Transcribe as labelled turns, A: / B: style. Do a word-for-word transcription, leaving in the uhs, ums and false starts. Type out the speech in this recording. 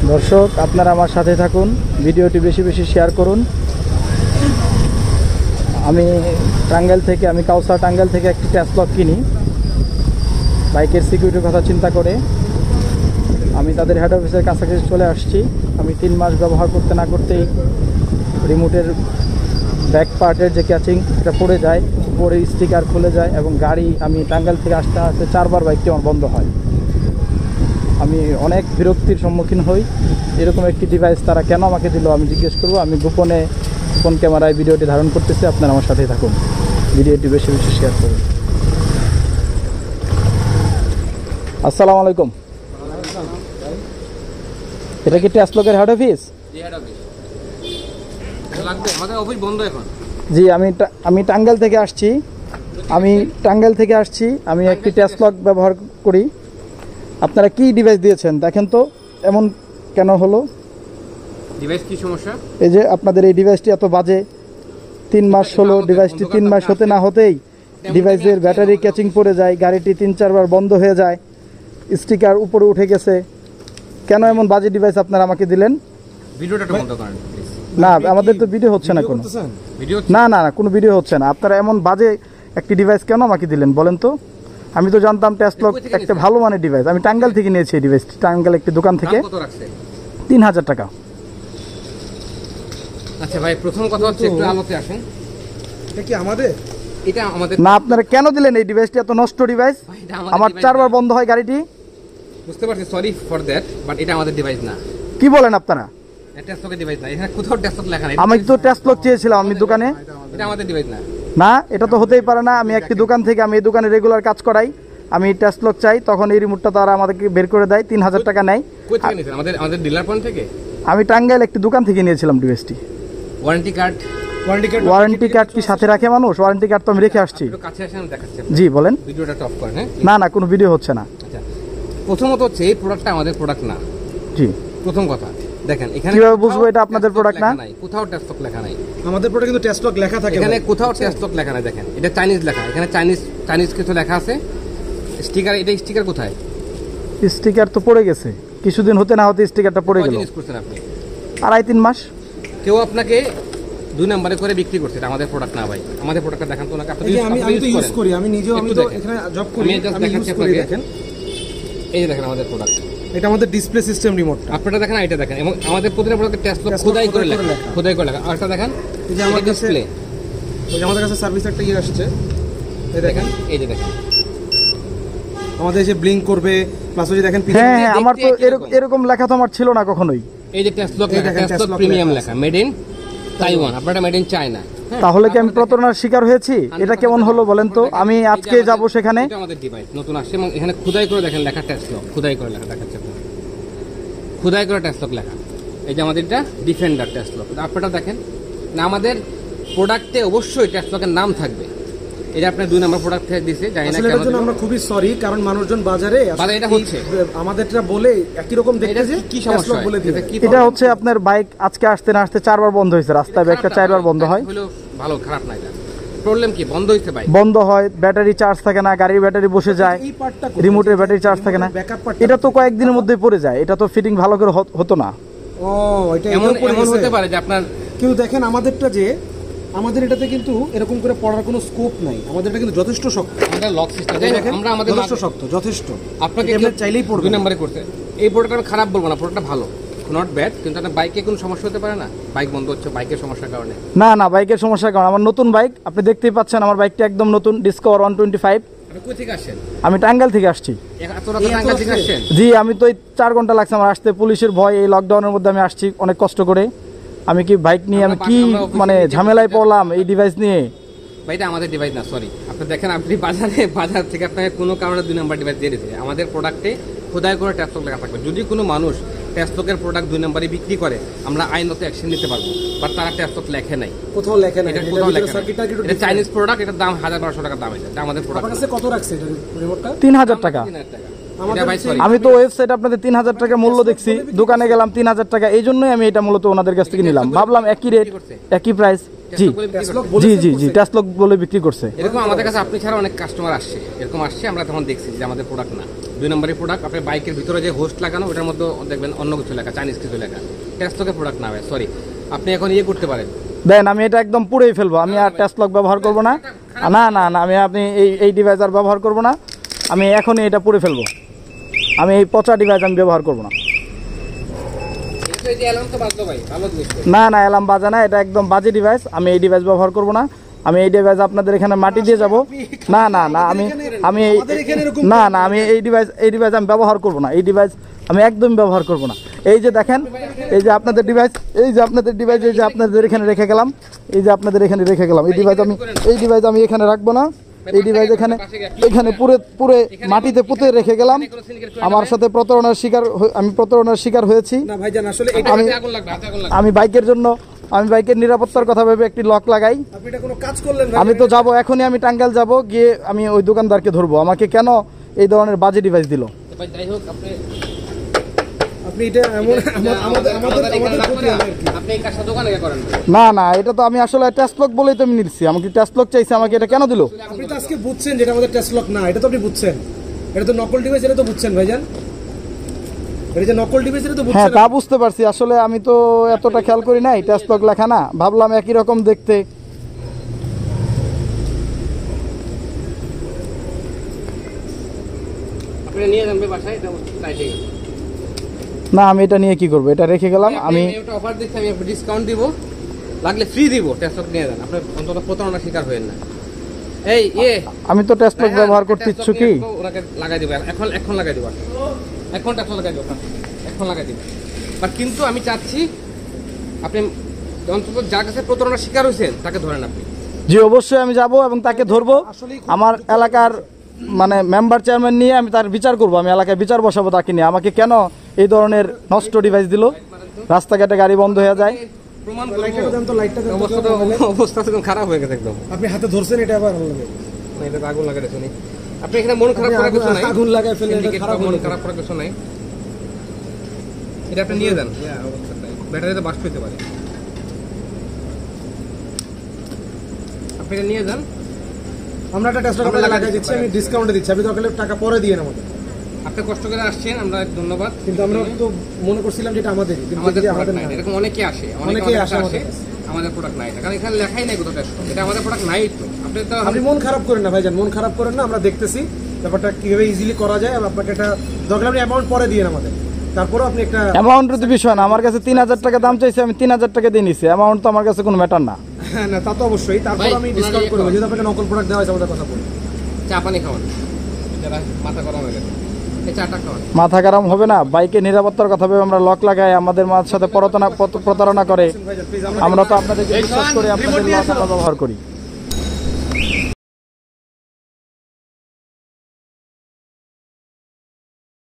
A: দর্শক আপনারা আমার সাথে থাকুন, ভিডিওটি বেশি বেশি শেয়ার করুন। আমি টাঙ্গাইল থেকে আমি কাউসার টাঙ্গাইল থেকে একটি ট্যাসলক কিনি বাইকের সিকিউরিটির কথা চিন্তা করে। আমি তাদের হেড অফিসের কাছাকাছি চলে আসছি। আমি তিন মাস ব্যবহার করতে না করতেই রিমোটের ব্যাক পার্টের যে ক্যাচিং এটা পড়ে যায়, পরে স্টিকার খুলে যায় এবং গাড়ি আমি টাঙ্গাইল থেকে আসতে আসতে চারবার বাইকটি আমার বন্ধ হয়। আমি অনেক বিরক্তির সম্মুখীন হই। এরকম একটি ডিভাইস তারা কেন আমাকে দিল আমি জিজ্ঞেস করব। আমি গোপনে ফোন ক্যামেরায় ভিডিওটি ধারণ করতেছি, আপনারা আমার সাথেই থাকুন, ভিডিওটি বেশি বেশি শেয়ার করুন। আসসালামু আলাইকুম। এটা কি ট্যাসলকের হেড অফিস? জি, আমি আমি টাঙ্গাইল থেকে আসছি। আমি টাঙ্গাইল থেকে আসছি আমি একটি ট্যাসলক ব্যবহার করি। আপনারা কি ডিভাইস দিয়েছেন দেখেন তো, এমন কেন হলো?
B: ডিভাইস কি সমস্যা?
A: এই যে আপনাদের এই ডিভাইসটি এত বাজে, তিন মাস হলো ডিভাইসটি তিন মাস হতে না হতেই ডিভাইসের ব্যাটারি ক্যাচিং পড়ে যায়, গাড়িটি তিন চারবার বন্ধ হয়ে যায়, স্টিকার উপরে উঠে গেছে। কেন এমন বাজে ডিভাইস আপনারা আমাকে দিলেন?
B: ভিডিওটা বন্ধ করেন প্লিজ।
A: না, আমাদের তো ভিডিও হচ্ছে না কোনো।
B: ভিডিও
A: না না না কোনো ভিডিও হচ্ছে না। আপনারা এমন বাজে একটি ডিভাইস কেন আমাকে দিলেন বলেন তো? আমি তো জানতাম ট্যাসলক একটা ভালো মানের ডিভাইস। আমি টাঙ্গাইল থেকে নিয়েছি এই ডিভাইসটি, টাঙ্গাইল একটি দোকান থেকে।
B: কত রাখছে?
A: তিন হাজার টাকা।
B: আচ্ছা ভাই, প্রথম কথা হচ্ছে একটু আলোতে আসেন।
C: এটা কি আমাদের?
B: এটা আমাদের
A: না, আপনারা কেন দিলেন এই ডিভাইসটি? এত নষ্ট ডিভাইস। আমার চারবার বন্ধ হয় গাড়িটি।
B: বুঝতে পারছি, সরি ফর দ্যাট, বাট এটা আমাদের ডিভাইস না।
A: কি বলেন আপনারা?
B: এটা ট্যাসলকের ডিভাইস না, এখানে কোথাও ট্যাসলক লেখা নেই।
A: আমি তো ট্যাসলক চেয়েছিলাম আমি দোকানে।
B: এটা আমাদের ডিভাইস না।
A: না, এটা তো হতেই পারে না। আমি একটি দোকান থেকে আমি এই দোকানে রেগুলার কাজ করাই, আমি ট্যাসলক চাই, তখন এই রিমোটটা তারা আমাদেরকে বের করে দেয়, তিন হাজার টাকা নেয়।
B: কই থেকে নিয়েছেন? আমাদের আমাদের ডিলার পয়েন্ট থেকে।
A: আমি টাঙ্গাইল একটি দোকান থেকে নিয়েছিলাম ডিভাইসটি।
B: Warranty card
C: warranty card
A: warranty card কি সাথে রাখে মানুষ? ওয়ারেন্টি কার্ড তো আমি রেখে আসছি।
B: একটু কাছে আসেন, দেখাচ্ছি।
A: জি বলেন।
B: ভিডিওটা অফ করেন। হ্যাঁ,
A: না না কোনো ভিডিও হচ্ছে না।
B: আচ্ছা, প্রথমত হচ্ছে এই প্রোডাক্টটা আমাদের প্রোডাক্ট না।
A: জি,
B: প্রথম কথা দেখেন, এখানে
A: কিভাবে বুঝবো এটা আপনাদের প্রোডাক্ট না?
B: কোথাও ট্যাসলক লেখা নাই।
C: আমাদের প্রোডাক্ট কিন্তু ট্যাসলক লেখা থাকে।
B: এখানে কোথাও ট্যাসলক লেখা নাই। দেখেন, এটা চাইনিজ লেখা, এখানে চাইনিজ চাইনিজ কিছু লেখা আছে। স্টিকার, এটা স্টিকার কোথায়?
A: স্টিকার তো পড়ে গেছে, কিছুদিন হতে না হতে স্টিকারটা পড়ে গেল।
B: ইউজ করছেন আপনি?
A: আড়াই তিন মাস।
B: কেউ আপনাকে দুই নম্বরে করে বিক্রি করছে, এটা আমাদের প্রোডাক্ট না ভাই। আমাদের প্রোডাক্টটা দেখান তো, আপনি
C: আমি আমি তো ইউজ করি, আমি নিজেও আমি তো এখানে জব করি, আমি ইউজ করি। দেখেন,
B: এই যে দেখেন আমাদের প্রোডাক্ট,
C: এটা আমাদের ডিসপ্লে সিস্টেম রিমোট।
B: আপনারা দেখেন, এটা দেখেন, এবং আমাদের প্রতিটা প্রোডাক্টে ট্যাসলক খোদাই করে লেখা, খোদাই করে লেখা। আরেকটা দেখেন,
C: এই যে আমাদের ডিসপ্লে, ওই যে আমাদের কাছে সার্ভিস একটা ইয়ে আসছে, এই দেখেন,
B: এই যে দেখেন
C: আমাদের যে ব্লিঙ্ক করবে, প্লাস ওই যে দেখেন।
A: হ্যাঁ হ্যাঁ, আমার তো এরকম এরকম লেখা তো আমার ছিল না কখনোই।
B: এই যে ট্যাসলক লেখা, ট্যাসলক প্রিমিয়াম লেখা, মেড ইন তাইওয়ান, আপনারা মেড ইন চায়না।
A: তাহলে কি আমি প্রতারণার শিকার হয়েছি? এটা কেমন হলো বলেন তো? আমি আজকে যাব সেখানে।
B: এটা আমাদের ডিভাইস নতুন আসছে এবং এখানে খোদাই করে দেখেন লেখা ট্যাসলক, খোদাই করে লেখা দেখাচ্ছে, খোদাই করে ট্যাসলক লেখা। এই যে আমাদের এটা ডিফেন্ডার ট্যাসলক, আপনারা দেখেন না। আমাদের প্রোডাক্টে অবশ্যই ট্যাসলকের নাম থাকবে। এটা আপনার দুই নম্বর প্রোডাক্ট দিয়েছে, জানি না কেন।
C: জন্য আমরা খুবই সরি, কারণ মানুষজন বাজারে
B: বাজারে এটা হচ্ছে
C: আমাদেরটা বলে একই রকম দেখতে, যে
B: কি সমস্যা বলে দিতে।
A: এটা হচ্ছে আপনার বাইক আজকে আসতে না আসতে চারবার বন্ধ হয়েছে, রাস্তায় বাইকটা চারবার বন্ধ হয়।
B: হলো ভালো, খারাপ না। এটা প্রবলেম কি? বন্ধ হইছে বাইক,
A: বন্ধ হয়, ব্যাটারি চার্জ থাকে না, গাড়ির ব্যাটারি বসে যায়, রিমোটের ব্যাটারি চার্জ থাকে না। এটা তো কয়েকদিনের মধ্যে পড়ে যায়, এটা তো ফিটিং ভালো করে হতো না।
C: ও, এটা
B: এমন এমন হতে পারে যে আপনার,
C: কিন্তু দেখেন আমাদেরটা যে আমাদের এটাতে কিন্তু এরকম করে পড়ার কোনো স্কোপ নাই। আমাদের এটা কিন্তু যথেষ্ট শক্ত,
B: আমাদের লক সিস্টেম। আমরা আমাদের
C: যথেষ্ট শক্ত, যথেষ্ট।
B: আপনাকে
C: চাইলেই পড়বে।
B: দুই নম্বরে করতে এই প্রোডাক্ট আমি খারাপ বলবো না, প্রোডাক্টটা ভালো, নট ব্যাড, কিন্তু আপনার বাইকে কোনো সমস্যা হতে পারে না? বাইক বন্ধ হচ্ছে বাইকের সমস্যার কারণে?
A: না না, বাইকের সমস্যার কারণে। আমার নতুন বাইক, আপনি দেখতেই পাচ্ছেন, আমার বাইকটা একদম নতুন, ডিসকভার ওয়ান টোয়েন্টি ফাইভ।
B: আপনি কই থেকে আসেন?
A: আমি টাঙ্গাইল থেকে আসছি।
B: এত রাতে টাঙ্গাইল থেকে আসছেন?
A: জি, আমি তো এই চার ঘন্টা লাগছে আমার আসতে, পুলিশের ভয়। এই লকডাউনের মধ্যে আমি আসছি অনেক কষ্ট করে। আমি কি বাইক নিয়ে আমি কি মানে ঝামেলায় পড়লাম এই ডিভাইস নিয়ে।
B: ভাইটা আমাদের ডিভাইস না, সরি। আপনি দেখেন, আপনি বাজারে বাজার থেকে আপনাকে কোনো কারণে দুই নম্বর ডিভাইস দিয়ে দিতে। আমাদের প্রোডাক্টে খোদাই করে ট্যাসলক লেখা থাকবে। যদি কোনো মানুষ ট্যাসলকের প্রোডাক্ট দুই নম্বরে বিক্রি করে, আমরা আইনত অ্যাকশন নিতে পারবো, বাট তারা ট্যাসলক লেখে নাই,
C: কোথাও লেখে নাই।
B: এটা কোথাও লেখে নাই। এটা চাইনিজ প্রোডাক্ট, এটার দাম হাজার বারোশো টাকা দাম। এটা আমাদের প্রোডাক্ট।
C: আপনার কাছে কত রাখছে এটা রিমোটটা?
A: তিন হাজার টাকা। আমি তো ওয়েবসাইট আপনাদের তিন হাজার টাকা মূল্য দেখছি, দোকানে গেলাম তিন হাজার টাকা। এই জন্যই আমি এটা মূলত ওনাদের কাছ থেকে নিলাম, ভাবলাম একই রেট একই প্রাইস। জি জি জি জি ট্যাসলক বলে বিক্রি করছে।
B: এরকম আমাদের কাছে আপনি ছাড়া অনেক কাস্টমার আসছে, এরকম আসছে, আমরা তখন দেখছি যে আমাদের প্রোডাক্ট না। দুই নম্বরের প্রোডাক্ট। আপনার বাইকের ভিতরে যে হোস্ট লাগানো ওটার মধ্যে দেখবেন অন্য কিছু লেখা, চাইনিজ কিছু লেখা, টেস্টকের প্রোডাক্ট না ভাই, সরি। আপনি এখন ইয়ে করতে পারেন,
A: দেন আমি এটা একদম পুড়েই ফেলবো, আমি আর টেস্ট লক ব্যবহার করব না। না না না আমি আপনি এই এই ডিভাইস আর ব্যবহার করব না, আমি এখনই এটা পুড়ে ফেলবো। আমি এই পচা ডিভাইস আমি ব্যবহার করব না।
B: এই যে অ্যালার্ম তো বাজলো ভাই, ভালো জিনিস।
A: না না অ্যালার্ম বাজে না, এটা একদম বাজে ডিভাইস, আমি এই ডিভাইস ব্যবহার করব না। আমি এই ডিভাইস আপনাদের এখানে মাটি দিয়ে যাব। না না না আমি আমি এই না না আমি এই ডিভাইস এই ডিভাইস আমি ব্যবহার করব না, এই ডিভাইস আমি একদম ব্যবহার করব না। এই যে দেখেন, এই যে আপনাদের ডিভাইস, এই যে আপনাদের ডিভাইস, এই যে আপনাদের এখানে রেখে গেলাম, এই যে আপনাদের এখানে রেখে গেলাম, এই ডিভাইস আমি এই ডিভাইস আমি এখানে রাখবো না। এই ডিভাইস এখানে এখানে পুরে পুরে মাটিতে পুঁতে রেখে গেলাম। আমার সাথে প্রতারণার শিকার হয়ে- আমি প্রতারণার শিকার হয়েছি।
C: না ভাইজান আসলে
B: আমি
C: এটা
A: আমি
B: আগুন লাগবে, হাতে আগুন লাগবে।
A: আমি বাইকের জন্য আমি বাইকের নিরাপত্তার কথা ভেবে একটি লক লাগাই।
C: আপনি এটা কোনো কাজ করলেন ভাই?
A: আমি তো যাব, এখনই আমি টাঙ্গাইল যাব, গিয়ে আমি ওই দোকানদারকে ধরবো, আমাকে কেন এই ধরনের বাজে ডিভাইস দিল।
B: তো ভাই যাই হোক, আপনি
C: আপনি এটা এমন আমা- আমাদের আমাদের আমাদের ক্ষতি হবে আর কি।
B: আপনি এই কাজটা দোকানে গিয়ে করেন।
A: না না এটা তো আমি আসলে টেস্ট লক বলেই তো আমি নিচ্ছি, আমাকে টেস্ট লক চাইছে, আমাকে এটা কেন দিল?
C: আপনি তো আজকে বুঝছেন যেটা আমাদের টেস্ট লক না, এটা তো আপনি বুঝছেন, এটা তো নকল ডিভাইস, এটা তো বুঝছেন ভাইজান, এটা যে নকল ডিভাইস এটা তো
A: হ্যাঁ
C: বুঝছেন।
A: তা বুঝতে পারছি, আসলে আমি তো এতটা খেয়াল করি নাই, টেস্ট লক লেখা না, ভাবলাম একই রকম দেখতে।
B: আপনি নিয়ে যাবেন বাসায়, এটা তাই ঠিক আছে।
A: না আমি এটা নিয়ে কি করবো, এটা রেখে গেলাম। আমি
B: একটা অফার দিচ্ছি, আমি ডিসকাউন্ট দিব, লাগলে ফ্রি দিব, টেস্টক নিয়ে যান, আপনি অন্তত প্রতারণার শিকার হবেন না। এই ইয়ে
A: আমি তো টেস্ট লক ব্যবহার করতে
B: টেস্টক
A: ইচ্ছুক।
B: নিয়ে
A: কি
B: আসবো, ওনাকে লাগাই দিব, এখন এখন লাগাই দিব, এখন টেস্টক লাগাই দিব, এখন লাগাই দিব। বাট কিন্তু আমি চাচ্ছি আপনি অন্তত যার কাছে প্রতারণার শিকার হয়েছেন তাকে ধরেন আপনি।
A: জি অবশ্যই আমি যাব এবং তাকে ধরবো। আমার এলাকার মানে মেম্বার চেয়ারম্যান নিয়ে আমি তার বিচার করব, আমি এলাকায় বিচার বসাবো তাকে নিয়ে, আমাকে কেন এই ধরনের নষ্ট ডিভাইস দিল, রাস্তাঘাটে গাড়ি বন্ধ হয়ে যায়।
B: প্রমাণ
C: লাইটটা
B: করবো।
C: দেন তো, লাইটটা দেন তো।
B: অবস্থা অবস্থা তো একদম খারাপ হয়ে গেছে একদম।
C: আপনি হাতে ধরছেন, এটা আবার ভালো লাগে।
B: না, এটা তো আগুন লাগাই শুনি। আপনি এখানে মন খারাপ করার কিছু নাই,
C: আগুন লাগাই ফেললে এটা
B: Syndicate
C: খারাপ
B: বা মন
C: হলো।
B: খারাপ করার কিছু নাই। এটা আপনি নিয়ে যান, ব্যাটারিতে বাস্ট হইতে পারে, আপনি এটা নিয়ে যান।
C: আমরা একটা টেস্ট লক
B: আমরা লাগাই
C: লাগাই দিচ্ছি, আমি ডিসকাউন্টে দিচ্ছি, আপনি দরকার হলে টাকা পরে দিয়ে আমাদের।
B: আপনি কষ্ট করে আসছেন, আমরা ধন্যবাদ।
C: কিন্তু আমরা তো মনে করছিলাম যেটা আমাদের, কিন্তু
B: আমাদের
C: এটা
B: প্রোডাক্ট
C: আমাদের
B: নাই,
C: না।
B: এরকম অনেকে আসে, অনেকে
C: অনেকেই
B: আসে,
C: আসে আমাদের কাছে।
B: আমাদের প্রোডাক্ট নাই, কারণ এখানে লেখাই নাই কোথাও টেস্ট, এটা আমাদের প্রোডাক্ট নাই তো। আপনি তো
C: আপনি মন খারাপ করেন না ভাইজান, মন খারাপ করেন না, আমরা দেখতেছি ব্যাপারটা কিভাবে ইজিলি করা যায়। আর আপনাকে একটা দরকার আপনি অ্যামাউন্ট পরে দিয়ে আমাদের, তারপরেও আপনি একটা
A: অ্যামাউন্টের তো বিষয় না, আমার কাছে তিন হাজার টাকা দাম চাইছে, আমি তিন হাজার টাকা দিয়ে নিছি, অ্যামাউন্ট তো আমার কাছে কোনো ম্যাটার না।
C: হ্যাঁ না তা তো অবশ্যই, তারপর
B: ভাই,
C: আমি
B: ওনার
C: ডিসকাউন্ট
B: ইয়ে
C: করবো,
B: কর।
C: যেহেতু আপনাকে নকল প্রোডাক্ট দেওয়া হয়েছে আমাদের কথা বলি।
B: চা পানি খাওয়ান, যারা মাথা গরম হয়ে গেছে, এই চাটা খাওয়ান।
A: মাথা গরম হবে না, বাইকে নিরাপত্তার কথা ভেবে আমরা লক লাগাই, আমাদের মাঝ সাথে প্রতারণা প্রতারণা করে,
C: ভাইজান প্লিজ
A: আমরা তো আপনাদেরকে বিশ্বাস করে আপনাদের লক আমরা ব্যবহার করি।